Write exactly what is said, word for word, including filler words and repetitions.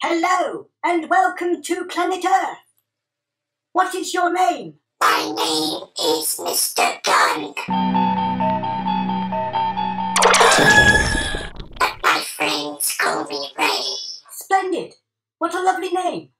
Hello, and welcome to Planet Earth. What is your name? My name is Mister Gunn. But my friends call me Ray. Splendid. What a lovely name.